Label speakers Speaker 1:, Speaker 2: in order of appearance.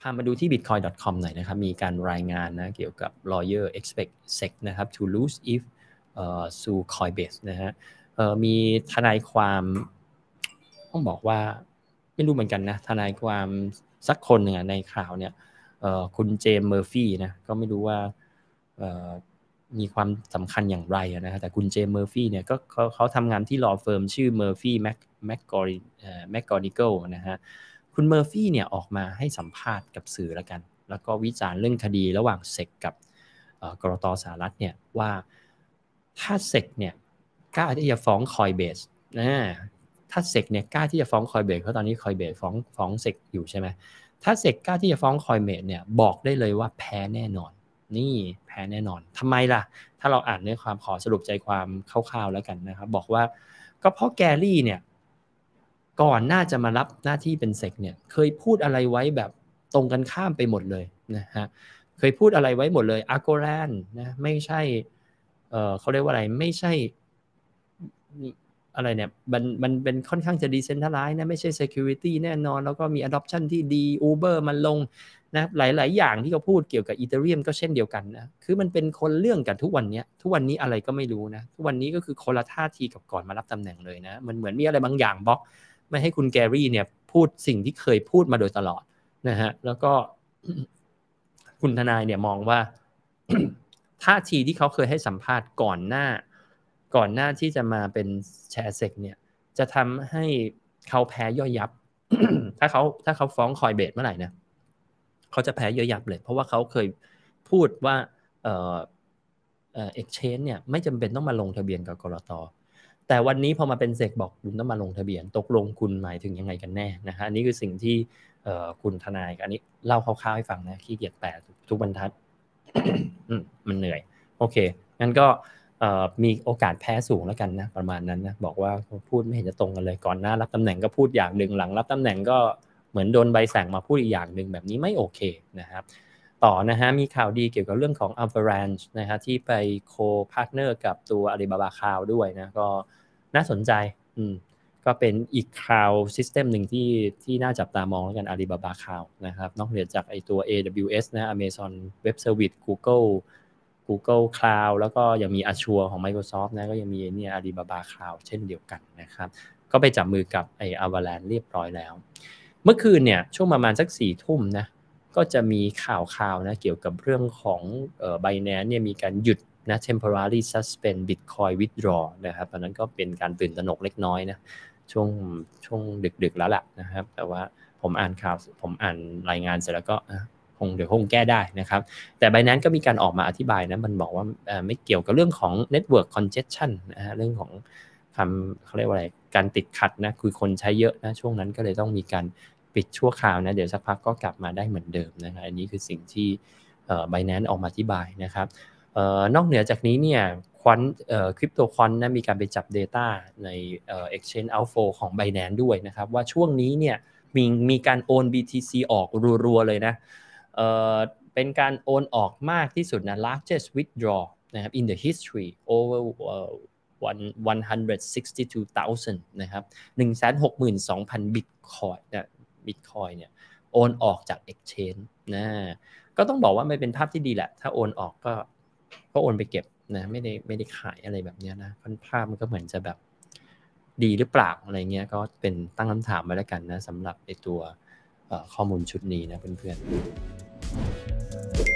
Speaker 1: มาดูที่ bitcoin.com หน่อยนะครับมีการรายงานนะเกี่ยวกับ lawyer expect SEC นะครับ to lose if sue Coinbase นะฮะมีทนายความต้องบอกว่าไม่รู้เหมือนกันนะทนายความสักคนหนึ่งในข่าวเนี่ยคุณเจมส์เมอร์ฟี่นะก็ไม่รู้ว่ามีความสำคัญอย่างไรนะฮะแต่คุณเจมส์เมอร์ฟี่เนี่ยก็เขาทำงานที่ law firm ชื่อ Murphy McGonigal นะฮะคุณเมอร์ฟี่เนี่ยออกมาให้สัมภาษณ์กับสื่อแล้วก็วิจารณ์เรื่องคดีระหว่างเซกกับกรต.สหรัฐเนี่ยว่าถ้าเซกเนี่ยกล้าที่จะฟ้อง Coinbase ถ้าเซกเนี่ยกล้าที่จะฟ้อง Coinbase เพราะตอนนี้ Coinbase ฟ้องเซกอยู่ใช่ไหมถ้าเซกกล้าที่จะฟ้อง Coinbase เนี่ยบอกได้เลยว่าแพ้แน่นอนนี่แพ้แน่นอนทำไมล่ะถ้าเราอ่านเนื้อความขอสรุปใจความคร่าวๆแล้วกันนะครับบอกว่าก็เพราะแกรี่เนี่ยก่อนน่าจะมารับหน้าที่เป็นเซกเนี่ยเคยพูดอะไรไว้แบบตรงกันข้ามไปหมดเลยนะฮะเคยพูดอะไรไว้หมดเลยอาร์โกแลนนะไม่ใช่เขาเรียกว่าอะไรไม่ใช่อะไรเนี่ยมันเป็นค่อนข้างจะ decentralize นะไม่ใช่ security แน่นอนแล้วก็มี adoption ที่ดี Uber มันลงนะหลายๆอย่างที่เขาพูดเกี่ยวกับ Ethereum ก็เช่นเดียวกันนะคือมันเป็นคนเรื่องกันทุกวันนี้อะไรก็ไม่รู้นะทุกวันนี้ก็คือคนละท่าทีกับก่อนมารับตำแหน่งเลยนะมันเหมือนมีอะไรบางอย่างบล็อกไม่ให้คุณแกรี่เนี่ยพูดสิ่งที่เคยพูดมาโดยตลอดนะฮะแล้วก็คุณทนายเนี่ยมองว่า ท่าทีที่เขาเคยให้สัมภาษณ์ก่อนหน้าที่จะมาเป็นแชร์เซกเนี่ยจะทำให้เขาแพ้ย่อยยับ ถ้าเขาฟ้องคอยเบสเมื่อไหร่นะเขาจะแพ้ย่อยยับเลยเพราะว่าเขาเคยพูดว่าexchange เนี่ยไม่จำเป็นต้องมาลงทะเบียนกับกลต.แต่วันนี้พอมาเป็นเซกบอกคุณต้องมาลงทะเบียนตกลงคุณหมายถึงยังไงกันแน่นะฮะอันนี้คือสิ่งที่คุณทนายอันนี้เล่าคร่าวๆให้ฟังนะขี้เกียจแปลทุกบรรทัด มันเหนื่อยโอเคงั้นก็มีโอกาสแพ้สูงแล้วกันนะประมาณนั้นนะบอกว่าพูดไม่เห็นจะตรงกันเลยก่อนหน้ารับตำแหน่งก็พูดอย่างหนึ่งหลังรับตำแหน่งก็เหมือนโดนใบสั่งมาพูดอีกอย่างหนึ่งแบบนี้ไม่โอเคนะครับต่อนะฮะมีข่าวดีเกี่ยวกับเรื่องของ Avalanche นะฮะที่ไปโคพาร์ทเนอร์กับตัว Alibaba Cloud ด้วยนะก็น่าสนใจก็เป็นอีก Cloud System หนึ่งที่น่าจับตามองแล้วกัน Alibaba Cloud นะครับนอกเหนือจากไอตัว AWS นะ Amazon Web Service Google Cloud แล้วก็ยังมี Azure ของ Microsoft นะก็ยังมีเนี่ย Alibaba Cloud เช่นเดียวกันนะครับก็ไปจับมือกับไอ้ Avalanche เรียบร้อยแล้วเมื่อคืนเนี่ยช่วงประมาณสัก 4 ทุ่มนะก็จะมีข่าวนะเกี่ยวกับเรื่องของBinance เนี่ยมีการหยุดนะ temporary suspend Bitcoin withdraw นะครับตอนนั้นก็เป็นการตื่นตระหนกเล็กน้อยนะช่วงดึกๆแล้วล่ะนะครับแต่ว่าผมอ่านรายงานเสร็จแล้วก็เดี๋ยวคงแก้ได้นะครับแต่ Binance ก็มีการออกมาอธิบายนะมันบอกว่าไม่เกี่ยวกับเรื่องของ network congestion นะฮะเรื่องของเขาเรียกว่าอะไรการติดขัดนะคือคนใช้เยอะนะช่วงนั้นก็เลยต้องมีการปิดชั่วคราวนะเดี๋ยวสักพักก็กลับมาได้เหมือนเดิมนะครับอันนี้คือสิ่งที่Binance ออกมาอธิบายนะครับนอกเหนือจากนี้เนี่ยคริปโตควอนนะมีการไปจับ Data ในexchange outflow ของ Binance ด้วยนะครับว่าช่วงนี้เนี่ยมีการโอน BTC ออกรัวๆเลยนะเป็นการโอนออกมากที่สุดนะ largest withdraw นะครับ in the history over 162,000 นะครับ 162,000 Bitcoin เนี่ยโอนออกจาก exchange นะก็ต้องบอกว่ามันเป็นภาพที่ดีแหละถ้าโอนออกก็โอนไปเก็บนะไม่ได้ขายอะไรแบบนี้นะภาพมันก็เหมือนจะแบบดีหรือเปล่าอะไรเงี้ยก็เป็นตั้งคำถามไว้แล้วกันนะสำหรับไอ้ตัวข้อมูลชุดนี้นะเพื่อนๆ